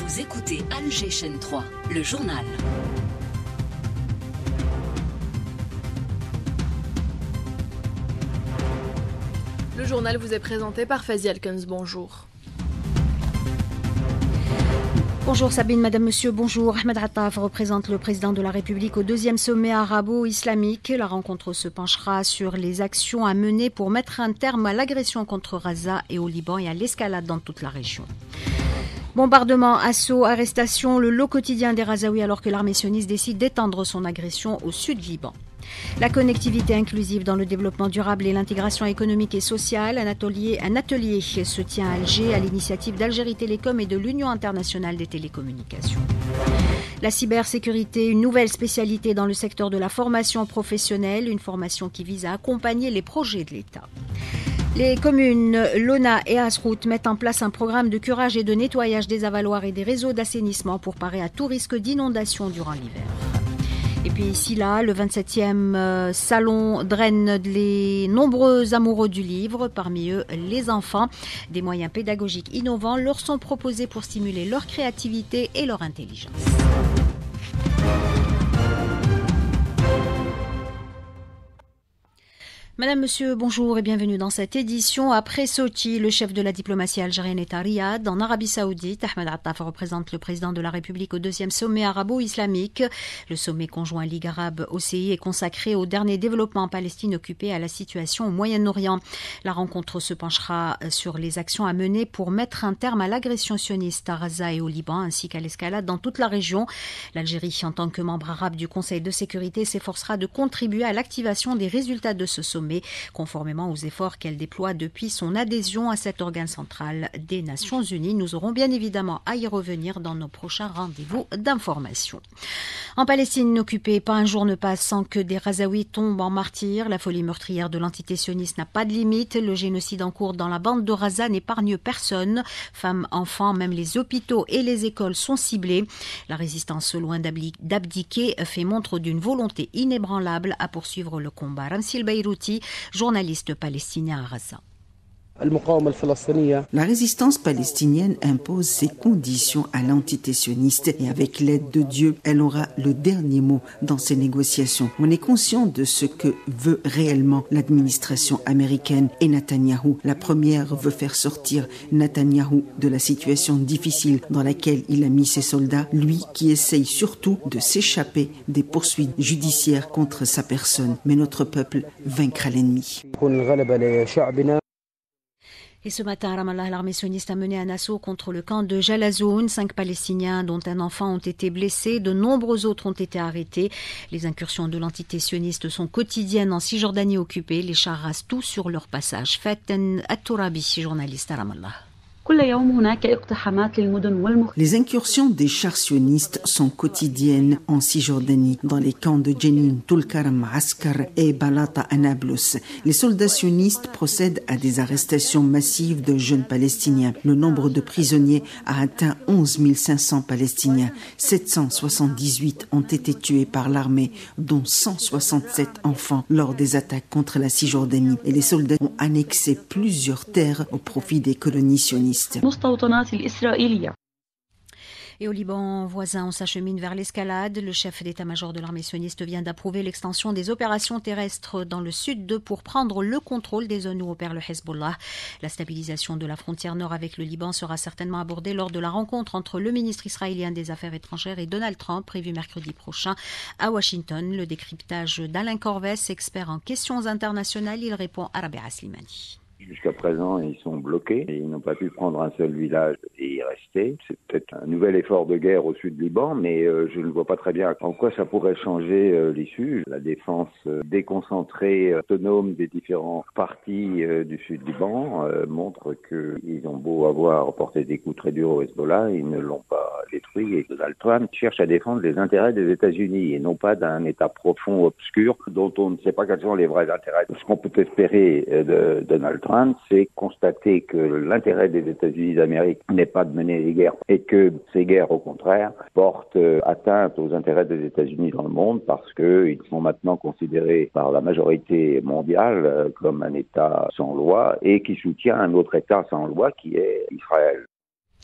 Vous écoutez Alger chaîne 3, le journal. Le journal vous est présenté par Fazi Alkens, bonjour. Bonjour Sabine, madame, monsieur, bonjour. Ahmed Attaf représente le président de la République au deuxième sommet arabo-islamique. La rencontre se penchera sur les actions à mener pour mettre un terme à l'agression contre Gaza et au Liban et à l'escalade dans toute la région. Bombardement, assauts, arrestations, le lot quotidien des Razaouis alors que l'armée sioniste décide d'étendre son agression au sud Liban. La connectivité inclusive dans le développement durable et l'intégration économique et sociale, un atelier se tient à Alger à l'initiative d'Algérie Télécom et de l'Union internationale des télécommunications. La cybersécurité, une nouvelle spécialité dans le secteur de la formation professionnelle, une formation qui vise à accompagner les projets de l'État. Les communes Lona et Asrout mettent en place un programme de curage et de nettoyage des avaloirs et des réseaux d'assainissement pour parer à tout risque d'inondation durant l'hiver. Et puis ici, là, le 27e salon draine les nombreux amoureux du livre, parmi eux les enfants. Des moyens pédagogiques innovants leur sont proposés pour stimuler leur créativité et leur intelligence. Madame, monsieur, bonjour et bienvenue dans cette édition. Après Sochi, le chef de la diplomatie algérienne est à Riyad, en Arabie Saoudite. Ahmed Attaf représente le président de la République au deuxième sommet arabo-islamique. Le sommet conjoint Ligue arabe-OCI est consacré au dernier développement en Palestine occupé à la situation au Moyen-Orient. La rencontre se penchera sur les actions à mener pour mettre un terme à l'agression sioniste à Gaza et au Liban, ainsi qu'à l'escalade dans toute la région. L'Algérie, en tant que membre arabe du Conseil de sécurité, s'efforcera de contribuer à l'activation des résultats de ce sommet, conformément aux efforts qu'elle déploie depuis son adhésion à cet organe central des Nations Unies. Nous aurons bien évidemment à y revenir dans nos prochains rendez-vous d'information. En Palestine occupée, pas un jour ne passe sans que des Razaouis tombent en martyrs. La folie meurtrière de l'entité sioniste n'a pas de limite. Le génocide en cours dans la bande de Gaza n'épargne personne. Femmes, enfants, même les hôpitaux et les écoles sont ciblés. La résistance, loin d'abdiquer, fait montre d'une volonté inébranlable à poursuivre le combat. Ramsil Beirouti, journaliste palestinien à Gaza. La résistance palestinienne impose ses conditions à l'entité sioniste et avec l'aide de Dieu, elle aura le dernier mot dans ces négociations. On est conscient de ce que veut réellement l'administration américaine et Netanyahou. La première veut faire sortir Netanyahou de la situation difficile dans laquelle il a mis ses soldats, lui qui essaye surtout de s'échapper des poursuites judiciaires contre sa personne. Mais notre peuple vaincra l'ennemi. Et ce matin, à Ramallah, l'armée sioniste a mené un assaut contre le camp de Jalazoun. 5 Palestiniens, dont un enfant, ont été blessés. De nombreux autres ont été arrêtés. Les incursions de l'entité sioniste sont quotidiennes en Cisjordanie occupée. Les chars rasent tout sur leur passage. Faten At-Tourabi, journaliste à Ramallah. Les incursions des chars sionistes sont quotidiennes en Cisjordanie, dans les camps de Jenin, Tulkarm, Askar et Balata à Nablus. Les soldats sionistes procèdent à des arrestations massives de jeunes Palestiniens. Le nombre de prisonniers a atteint 11 500 Palestiniens. 778 ont été tués par l'armée, dont 167 enfants lors des attaques contre la Cisjordanie. Et les soldats ont annexé plusieurs terres au profit des colonies sionistes. Et au Liban voisin, on s'achemine vers l'escalade. Le chef d'état-major de l'armée sioniste vient d'approuver l'extension des opérations terrestres dans le sud pour prendre le contrôle des zones où opère le Hezbollah. La stabilisation de la frontière nord avec le Liban sera certainement abordée lors de la rencontre entre le ministre israélien des Affaires étrangères et Donald Trump, prévue mercredi prochain à Washington. Le décryptage d'Alain Corvès, expert en questions internationales, il répond à Rabia Slimani. Jusqu'à présent, ils sont bloqués. Ils n'ont pas pu prendre un seul village et y rester. C'est peut-être un nouvel effort de guerre au sud du Liban, mais je ne vois pas très bien en quoi ça pourrait changer l'issue. La défense déconcentrée, autonome des différents partis du sud du Liban montre qu'ils ont beau avoir porté des coups très durs au Hezbollah, ils ne l'ont pas détruit. Et Donald Trump cherche à défendre les intérêts des États-Unis et non pas d'un État profond, obscur, dont on ne sait pas quels sont les vrais intérêts. Ce qu'on peut espérer de Donald Trump, c'est constater que l'intérêt des États-Unis d'Amérique n'est pas de mener des guerres et que ces guerres, au contraire, portent atteinte aux intérêts des États-Unis dans le monde parce qu'ils sont maintenant considérés par la majorité mondiale comme un État sans loi et qui soutient un autre État sans loi qui est Israël.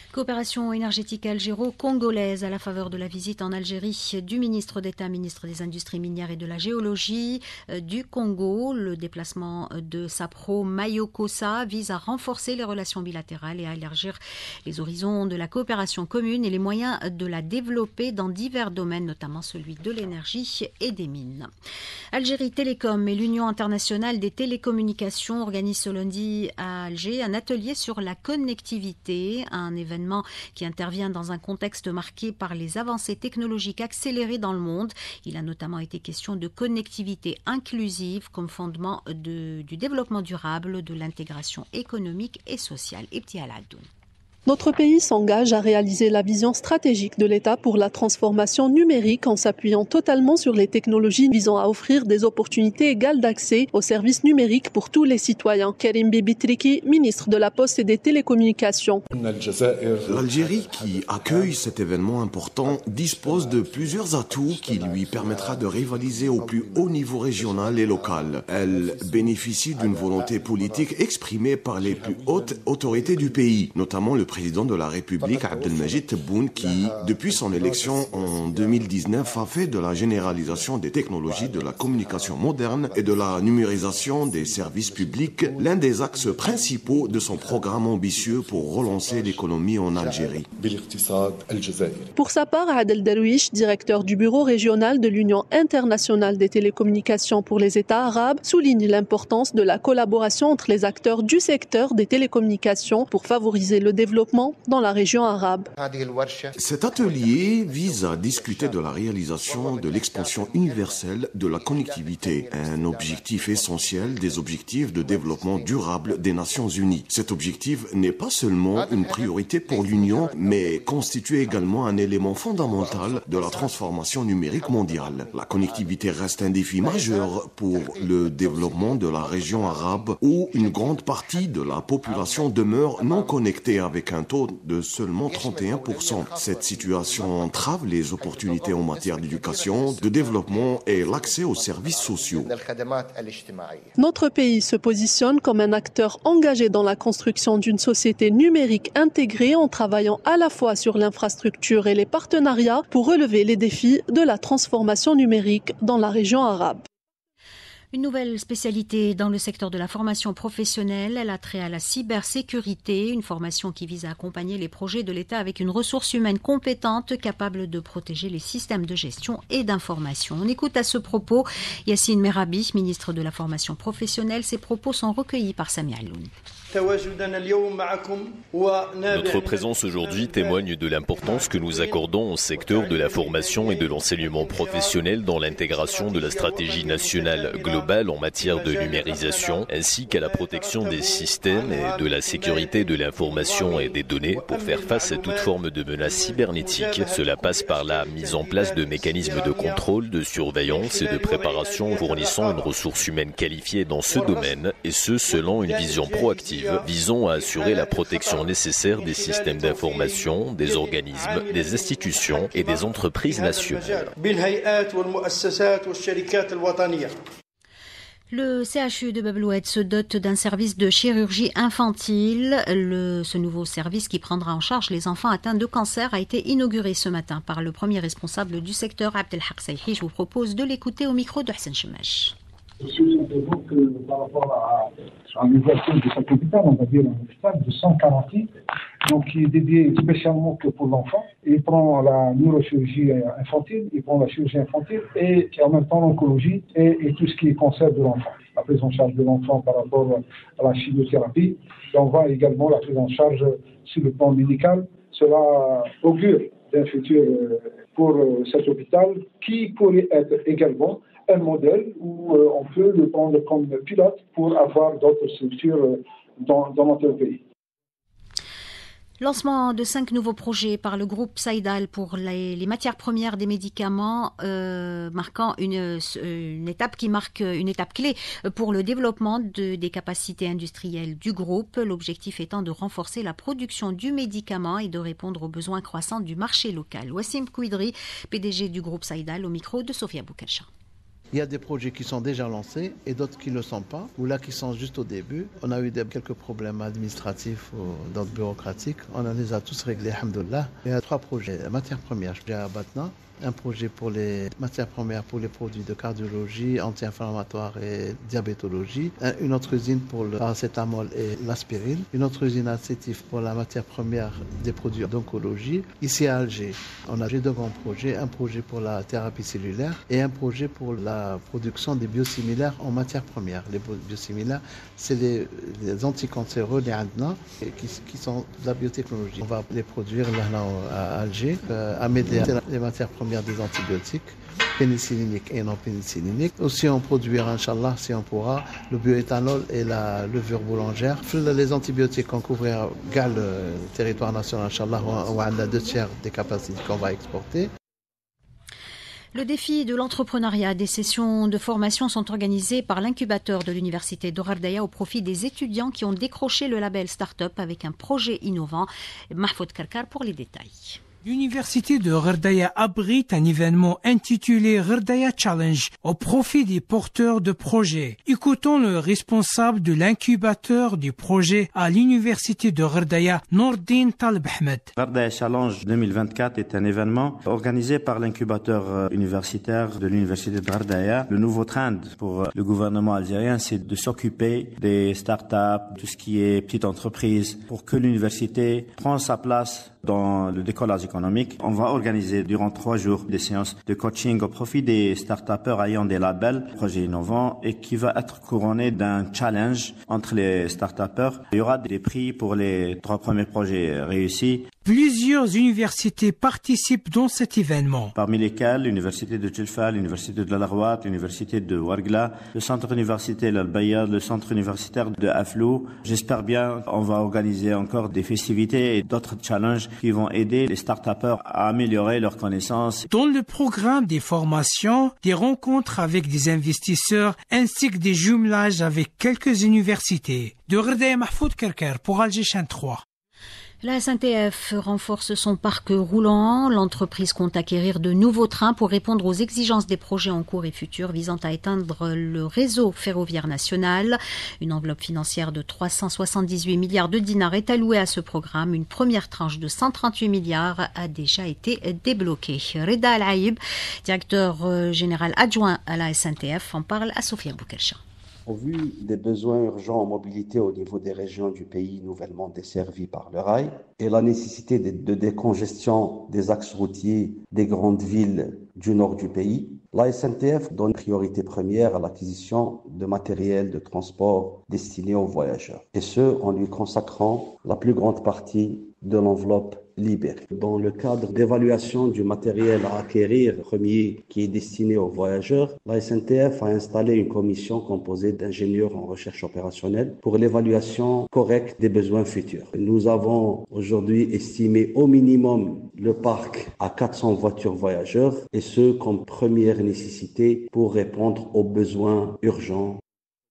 Coopération énergétique algéro-congolaise à la faveur de la visite en Algérie du ministre d'État, ministre des Industries minières et de la Géologie du Congo. Le déplacement de Sapro Mayokosa vise à renforcer les relations bilatérales et à élargir les horizons de la coopération commune et les moyens de la développer dans divers domaines, notamment celui de l'énergie et des mines. Algérie Télécom et l'Union internationale des télécommunications organisent ce lundi à Alger un atelier sur la connectivité, un événement qui intervient dans un contexte marqué par les avancées technologiques accélérées dans le monde. Il a notamment été question de connectivité inclusive comme fondement du développement durable, de l'intégration économique et sociale. Ibti Al-Addoun. Notre pays s'engage à réaliser la vision stratégique de l'État pour la transformation numérique en s'appuyant totalement sur les technologies visant à offrir des opportunités égales d'accès aux services numériques pour tous les citoyens. Karim Bibitriki, ministre de la Poste et des Télécommunications. L'Algérie, qui accueille cet événement important, dispose de plusieurs atouts qui lui permettra de rivaliser au plus haut niveau régional et local. Elle bénéficie d'une volonté politique exprimée par les plus hautes autorités du pays, notamment le président de la République, Abdelmajid Tebboune, qui, depuis son élection en 2019, a fait de la généralisation des technologies de la communication moderne et de la numérisation des services publics l'un des axes principaux de son programme ambitieux pour relancer l'économie en Algérie. Pour sa part, Adel Darwish, directeur du bureau régional de l'Union internationale des télécommunications pour les États arabes, souligne l'importance de la collaboration entre les acteurs du secteur des télécommunications pour favoriser le développement dans la région arabe. Cet atelier vise à discuter de la réalisation de l'expansion universelle de la connectivité, un objectif essentiel des objectifs de développement durable des Nations Unies. Cet objectif n'est pas seulement une priorité pour l'Union, mais constitue également un élément fondamental de la transformation numérique mondiale. La connectivité reste un défi majeur pour le développement de la région arabe où une grande partie de la population demeure non connectée avec un taux de seulement 31%. Cette situation entrave les opportunités en matière d'éducation, de développement et l'accès aux services sociaux. Notre pays se positionne comme un acteur engagé dans la construction d'une société numérique intégrée en travaillant à la fois sur l'infrastructure et les partenariats pour relever les défis de la transformation numérique dans la région arabe. Une nouvelle spécialité dans le secteur de la formation professionnelle, elle a trait à la cybersécurité, une formation qui vise à accompagner les projets de l'État avec une ressource humaine compétente capable de protéger les systèmes de gestion et d'information. On écoute à ce propos Yassine Merabi, ministre de la formation professionnelle. Ses propos sont recueillis par Sami Alloun. Notre présence aujourd'hui témoigne de l'importance que nous accordons au secteur de la formation et de l'enseignement professionnel dans l'intégration de la stratégie nationale globale en matière de numérisation, ainsi qu'à la protection des systèmes et de la sécurité de l'information et des données pour faire face à toute forme de menace cybernétique. Cela passe par la mise en place de mécanismes de contrôle, de surveillance et de préparation fournissant une ressource humaine qualifiée dans ce domaine, et ce selon une vision proactive visant à assurer la protection nécessaire des systèmes d'information, des organismes, des institutions et des entreprises nationales. Le CHU de Bab el-Oued se dote d'un service de chirurgie infantile. Ce nouveau service qui prendra en charge les enfants atteints de cancer a été inauguré ce matin par le premier responsable du secteur, Abdelhak Sayhi. Je vous propose de l'écouter au micro de Hassan Chemash. Par rapport à l'ouverture de cet hôpital, on va dire un hôpital de 140 lits, donc qui est dédié spécialement que pour l'enfant. Il prend la neurochirurgie infantile, il prend la chirurgie infantile et en même temps l'oncologie et tout ce qui est cancer de l'enfant. La prise en charge de l'enfant par rapport à la chimiothérapie. Et on voit également la prise en charge sur le plan médical. Cela augure d'un futur pour cet hôpital qui pourrait être également un modèle où on peut le prendre comme pilote pour avoir d'autres structures dans notre pays. Lancement de 5 nouveaux projets par le groupe Saïdal pour les matières premières des médicaments, marquant une étape qui marque une étape clé pour le développement des capacités industrielles du groupe. L'objectif étant de renforcer la production du médicament et de répondre aux besoins croissants du marché local. Wassim Kouidri, PDG du groupe Saïdal, au micro de Sofia Boukacha. Il y a des projets qui sont déjà lancés et d'autres qui ne le sont pas, ou là qui sont juste au début. On a eu quelques problèmes administratifs ou d'ordre bureaucratique. On les a tous réglés, alhamdoulilah. Il y a 3 projets. Matières premières, j'ai à Batna. Un projet pour les matières premières pour les produits de cardiologie, anti-inflammatoires et diabétologie. Une autre usine pour le paracétamol et l'aspirine. Une autre usine à Sétif pour la matière première des produits d'oncologie. Ici à Alger, on a 2 grands projets. Un projet pour la thérapie cellulaire et un projet pour la production des biosimilaires en matières premières. Les biosimilaires, c'est les anticancéreux, les ADNA, qui sont de la biotechnologie. On va les produire là à Alger, à Médéa, les matières premières des antibiotiques, pénicilliniques et non pénicilliniques. Aussi, on produira, Inch'Allah, si on pourra, le bioéthanol et la levure boulangère. Les antibiotiques, on couvrira le territoire national, Inch'Allah, on a 2/3 des capacités qu'on va exporter. Le défi de l'entrepreneuriat, des sessions de formation sont organisées par l'incubateur de l'université de Ghardaya au profit des étudiants qui ont décroché le label Start-up avec un projet innovant. Mahfoud Karkar pour les détails. L'université de Ghardaya abrite un événement intitulé Ghardaya Challenge au profit des porteurs de projets. Écoutons le responsable de l'incubateur du projet à l'université de Ghardaya, Nourdine Talib Ahmed. Ghardaya Challenge 2024 est un événement organisé par l'incubateur universitaire de l'université de Ghardaya. Le nouveau trend pour le gouvernement algérien, c'est de s'occuper des startups, tout ce qui est petite entreprise, pour que l'université prenne sa place dans le décollage économique. On va organiser durant 3 jours des séances de coaching au profit des start-upers ayant des labels, projets innovants, et qui va être couronné d'un challenge entre les start-upers. Il y aura des prix pour les 3 premiers projets réussis. Plusieurs universités participent dans cet événement. Parmi lesquelles l'université de Djelfa, l'université de l'Arouat, l'université de Ouargla, le centre universitaire l'Al-Bayad, le centre universitaire de Aflou. J'espère bien qu'on va organiser encore des festivités et d'autres challenges qui vont aider les start-upers à améliorer leurs connaissances. Dans le programme des formations, des rencontres avec des investisseurs ainsi que des jumelages avec quelques universités. De Ghardaya, Mahfoud Karkar pour Alger Chaîne 3. La SNTF renforce son parc roulant. L'entreprise compte acquérir de nouveaux trains pour répondre aux exigences des projets en cours et futurs visant à éteindre le réseau ferroviaire national. Une enveloppe financière de 378 milliards de dinars est allouée à ce programme. Une première tranche de 138 milliards a déjà été débloquée. Reda Al-Aïb, directeur général adjoint à la SNTF, en parle à Sophia Boukelcha. Au vu des besoins urgents en mobilité au niveau des régions du pays nouvellement desservies par le rail et la nécessité de décongestion des axes routiers des grandes villes du nord du pays, la SNTF donne priorité première à l'acquisition de matériel de transport destiné aux voyageurs, et ce en lui consacrant la plus grande partie de l'enveloppe libérée. Dans le cadre d'évaluation du matériel à acquérir premier qui est destiné aux voyageurs, la SNTF a installé une commission composée d'ingénieurs en recherche opérationnelle pour l'évaluation correcte des besoins futurs. Nous avons aujourd'hui estimé au minimum le parc à 400 voitures voyageurs, et ce comme première nécessité pour répondre aux besoins urgents.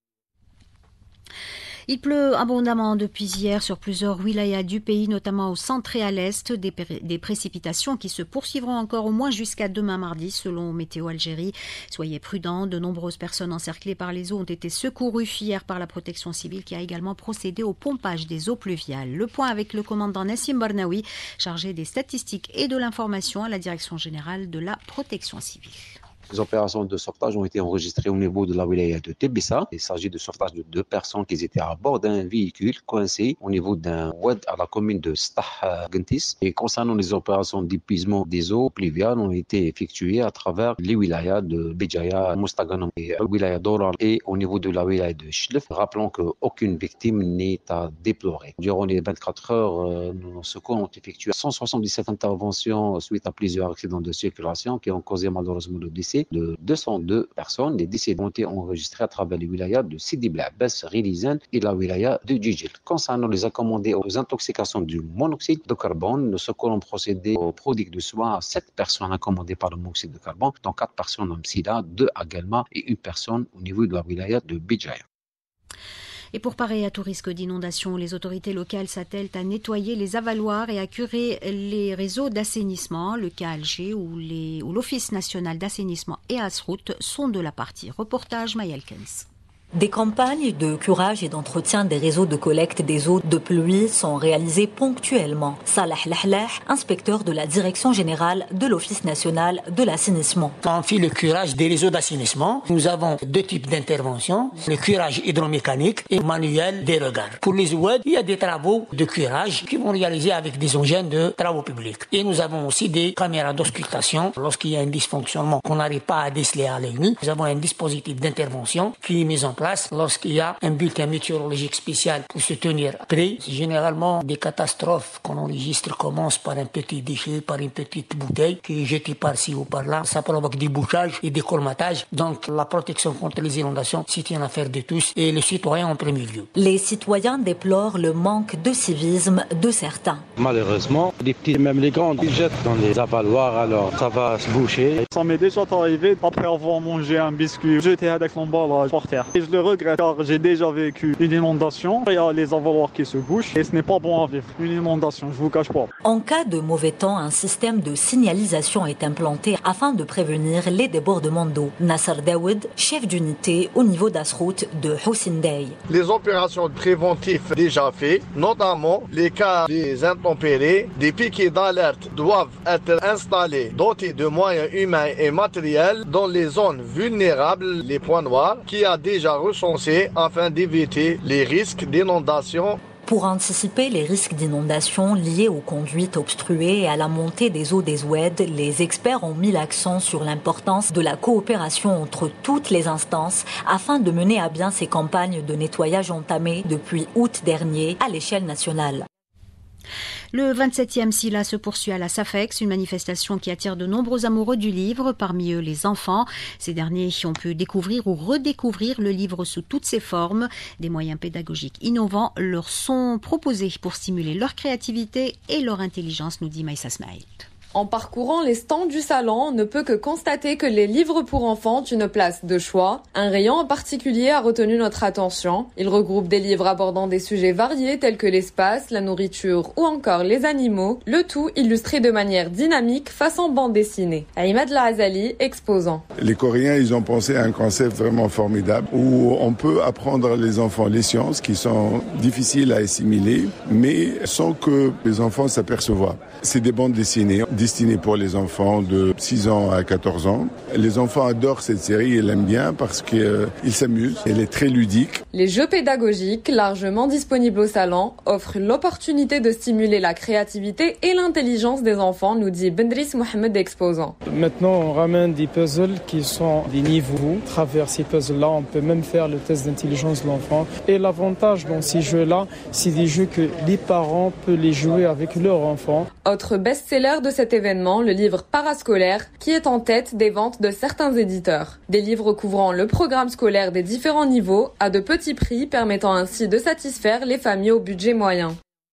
Il pleut abondamment depuis hier sur plusieurs wilayas du pays, notamment au centre et à l'est, des précipitations qui se poursuivront encore au moins jusqu'à demain mardi, selon Météo Algérie. Soyez prudents, de nombreuses personnes encerclées par les eaux ont été secourues hier par la protection civile qui a également procédé au pompage des eaux pluviales. Le point avec le commandant Nassim Barnaoui, chargé des statistiques et de l'information à la Direction générale de la protection civile. Les opérations de sauvetage ont été enregistrées au niveau de la wilaya de Tébissa. Il s'agit de sauvetage de 2 personnes qui étaient à bord d'un véhicule coincé au niveau d'un oued à la commune de Stah-Gentis. Et concernant les opérations d'épuisement des eaux pluviales, ont été effectuées à travers les wilayas de Béjaïa, Moustaganom et la wilaya d'Oral et au niveau de la wilaya de Chlef. Rappelons qu'aucune victime n'est à déplorer. Durant les 24 heures, nos secours ont effectué 177 interventions suite à plusieurs accidents de circulation qui ont causé malheureusement le décès de 202 personnes. Les décès ont été enregistrés à travers les wilayas de Sidi Bel Abbas, Rilizan et la wilaya de Djidjil. Concernant les accommodés aux intoxications du monoxyde de carbone, le secours ont procédé au prodigue de soins à 7 personnes accommodées par le monoxyde de carbone, dont 4 personnes à Msila, 2 à Galma et 1 personne au niveau de la wilaya de Béjaïa. Et pour parer à tout risque d'inondation, les autorités locales s'attellent à nettoyer les avaloirs et à curer les réseaux d'assainissement. Le cas Alger où l'Office national d'assainissement et Asrout sont de la partie. Reportage Mayelkens. Des campagnes de curage et d'entretien des réseaux de collecte des eaux de pluie sont réalisées ponctuellement. Salah Lahlah, inspecteur de la direction générale de l'Office national de l'assainissement. On fait le curage des réseaux d'assainissement. Nous avons deux types d'interventions, le curage hydromécanique et manuel des regards. Pour les oueds, il y a des travaux de curage qui vont réaliser avec des engins de travaux publics. Et nous avons aussi des caméras d'auscultation. Lorsqu'il y a un dysfonctionnement qu'on n'arrive pas à déceler à l'œil nu, nous avons un dispositif d'intervention qui est mis en place lorsqu'il y a un bulletin météorologique spécial pour se tenir prêt. Généralement, des catastrophes qu'on enregistre commencent par un petit déchet, par une petite bouteille qui est jetée par-ci ou par-là. Ça provoque des bouchages et des colmatages. Donc la protection contre les inondations, c'est une affaire de tous et les citoyens en premier lieu. Les citoyens déplorent le manque de civisme de certains. Malheureusement, les petits, même les grands, ils jettent dans les avaloirs, alors ça va se boucher. Ça m'est déjà arrivé, après avoir mangé un biscuit, jeter avec l'emballage par terre. Et je le regrette car j'ai déjà vécu une inondation. Il y a les avaloirs qui se bouchent et ce n'est pas bon à vivre. Une inondation, je vous cache pas. En cas de mauvais temps, un système de signalisation est implanté afin de prévenir les débordements d'eau. Nasser Daoud, chef d'unité au niveau d'Asrout de Houssindey. Les opérations préventives déjà faites, notamment les cas des intempéries, des piquets d'alerte doivent être installés, dotés de moyens humains et matériels dans les zones vulnérables, les points noirs, qui a déjà recensé afin d'éviter les risques d'inondation. Pour anticiper les risques d'inondation liés aux conduites obstruées et à la montée des eaux des oueds, les experts ont mis l'accent sur l'importance de la coopération entre toutes les instances afin de mener à bien ces campagnes de nettoyage entamées depuis août dernier à l'échelle nationale. Le 27e SILA se poursuit à la SAFEX, une manifestation qui attire de nombreux amoureux du livre, parmi eux les enfants. Ces derniers ont pu découvrir ou redécouvrir le livre sous toutes ses formes. Des moyens pédagogiques innovants leur sont proposés pour stimuler leur créativité et leur intelligence, nous dit Maïssa Smaïl. En parcourant les stands du salon, on ne peut que constater que les livres pour enfants ont une place de choix. Un rayon en particulier a retenu notre attention. Il regroupe des livres abordant des sujets variés tels que l'espace, la nourriture ou encore les animaux, le tout illustré de manière dynamique façon bande dessinée. Aïmad Lahazali, exposant. Les Coréens, ils ont pensé à un concept vraiment formidable où on peut apprendre les enfants les sciences qui sont difficiles à assimiler, mais sans que les enfants s'aperçoivent. C'est des bandes dessinées pour les enfants de 6 ans à 14 ans. Les enfants adorent cette série, ils l'aiment bien parce qu'ils s'amusent. Elle est très ludique. Les jeux pédagogiques, largement disponibles au salon, offrent l'opportunité de stimuler la créativité et l'intelligence des enfants, nous dit Bendris Mohamed, exposant. Maintenant, on ramène des puzzles qui sont des niveaux. À travers ces puzzles-là, on peut même faire le test d'intelligence de l'enfant. Et l'avantage dans ces jeux-là, c'est des jeux que les parents peuvent les jouer avec leurs enfants. Autre best-seller de cet événement, le livre parascolaire, qui est en tête des ventes de certains éditeurs. Des livres couvrant le programme scolaire des différents niveaux à de petits prix, permettant ainsi de satisfaire les familles au budget moyen.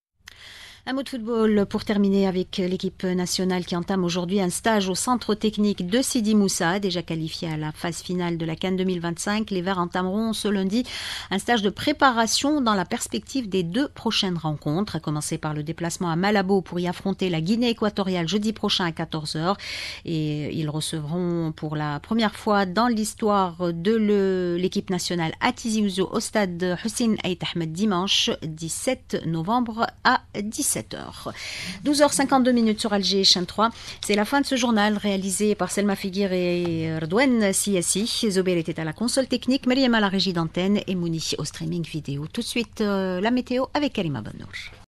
Un mot de football pour terminer avec l'équipe nationale qui entame aujourd'hui un stage au centre technique de Sidi Moussa, déjà qualifié à la phase finale de la CAN 2025. Les Verts entameront ce lundi un stage de préparation dans la perspective des 2 prochaines rencontres, à commencer par le déplacement à Malabo pour y affronter la Guinée équatoriale jeudi prochain à 14h. Et ils recevront pour la première fois dans l'histoire de l'équipe nationale à Tizi Ouzou au stade Hussein Ait Ahmed dimanche 17 novembre à 17h. 12h52 sur Alger, chaîne 3. C'est la fin de ce journal réalisé par Selma Figuir et Redouane Siassi. Zober était à la console technique, Myriam à la régie d'antenne et Mouni au streaming vidéo. Tout de suite, la météo avec Karima Bannour.